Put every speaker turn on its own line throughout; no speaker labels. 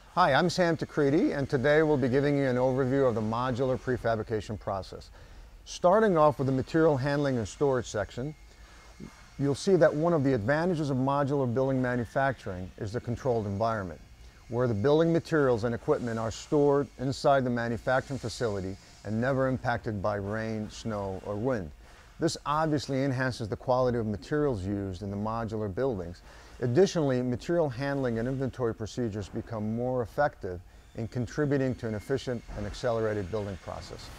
Hi, I'm Sam Tacridi, and today we'll be giving you an overview of the modular prefabrication process. Starting off with the material handling and storage section, you'll see that one of the advantages of modular building manufacturing is the controlled environment, where the building materials and equipment are stored inside the manufacturing facility and never impacted by rain, snow, or wind. This obviously enhances the quality of materials used in the modular buildings. Additionally, material handling and inventory procedures become more effective in contributing to an efficient and accelerated building process.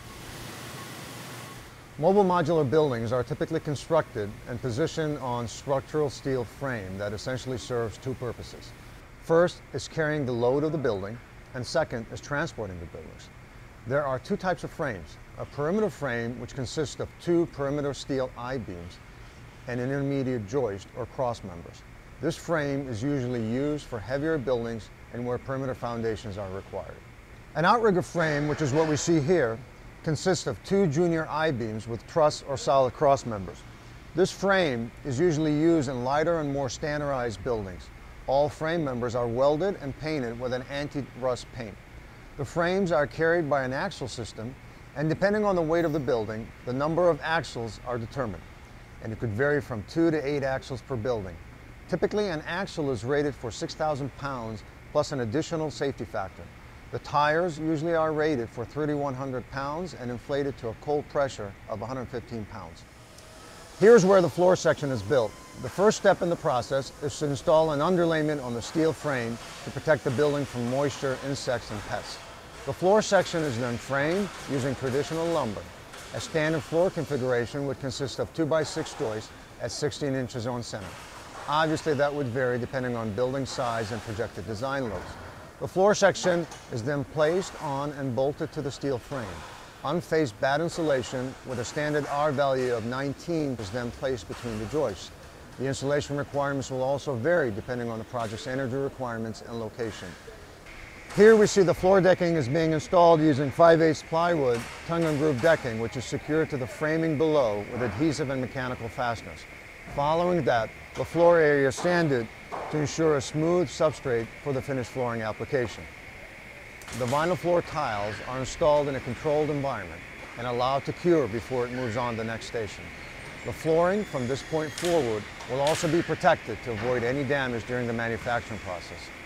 Mobile modular buildings are typically constructed and positioned on structural steel frame that essentially serves two purposes. First is carrying the load of the building, and second is transporting the buildings. There are two types of frames: a perimeter frame, which consists of two perimeter steel I-beams and an intermediate joist or cross members. This frame is usually used for heavier buildings and where perimeter foundations are required. An outrigger frame, which is what we see here, consists of two junior I-beams with truss or solid cross members. This frame is usually used in lighter and more standardized buildings. All frame members are welded and painted with an anti-rust paint. The frames are carried by an axle system, and depending on the weight of the building, the number of axles are determined, and it could vary from 2 to 8 axles per building. Typically, an axle is rated for 6,000 pounds plus an additional safety factor. The tires usually are rated for 3,100 pounds and inflated to a cold pressure of 115 pounds. Here's where the floor section is built. The first step in the process is to install an underlayment on the steel frame to protect the building from moisture, insects, and pests. The floor section is then framed using traditional lumber. A standard floor configuration would consist of 2x6 joists at 16 inches on center. Obviously, that would vary depending on building size and projected design loads. The floor section is then placed on and bolted to the steel frame. Unfaced batt insulation with a standard R value of 19 is then placed between the joists. The insulation requirements will also vary depending on the project's energy requirements and location. Here we see the floor decking is being installed using 5/8 plywood tongue and groove decking, which is secured to the framing below with adhesive and mechanical fasteners. Following that, the floor area is sanded to ensure a smooth substrate for the finished flooring application. The vinyl floor tiles are installed in a controlled environment and allowed to cure before it moves on to the next station. The flooring from this point forward will also be protected to avoid any damage during the manufacturing process.